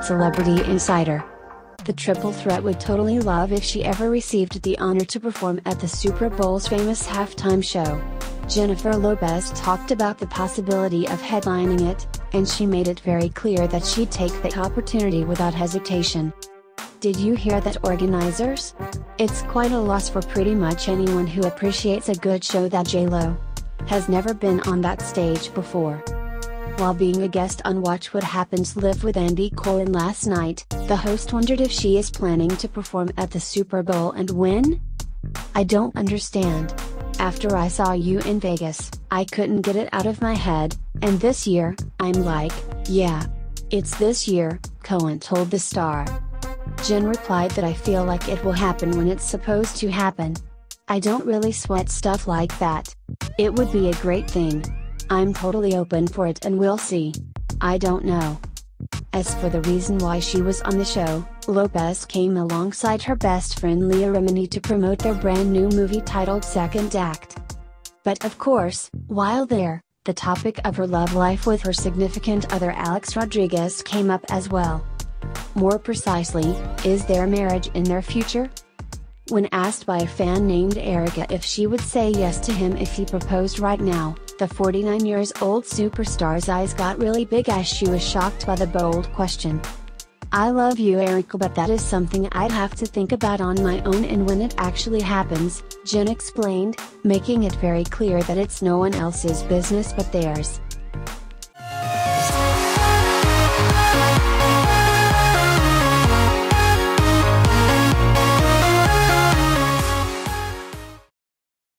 Celebrity Insider. The triple threat would totally love if she ever received the honor to perform at the Super Bowl's famous halftime show. Jennifer Lopez talked about the possibility of headlining it, and she made it very clear that she'd take the opportunity without hesitation. Did you hear that, organizers? It's quite a loss for pretty much anyone who appreciates a good show that J.Lo has never been on that stage before. While being a guest on Watch What Happens Live with Andy Cohen last night, the host wondered if she is planning to perform at the Super Bowl and win. "I don't understand. After I saw you in Vegas, I couldn't get it out of my head, and this year, I'm like, yeah. It's this year," Cohen told the star. Jen replied that "I feel like it will happen when it's supposed to happen. I don't really sweat stuff like that. It would be a great thing. I'm totally open for it and we'll see. I don't know." As for the reason why she was on the show, Lopez came alongside her best friend Leah Remini to promote their brand new movie titled Second Act. But of course, while there, the topic of her love life with her significant other Alex Rodriguez came up as well. More precisely, is their marriage in their future? When asked by a fan named Erica if she would say yes to him if he proposed right now, the 49-year-old superstar's eyes got really big as she was shocked by the bold question. "I love you, Erica, but that is something I'd have to think about on my own and when it actually happens," Jen explained, making it very clear that it's no one else's business but theirs.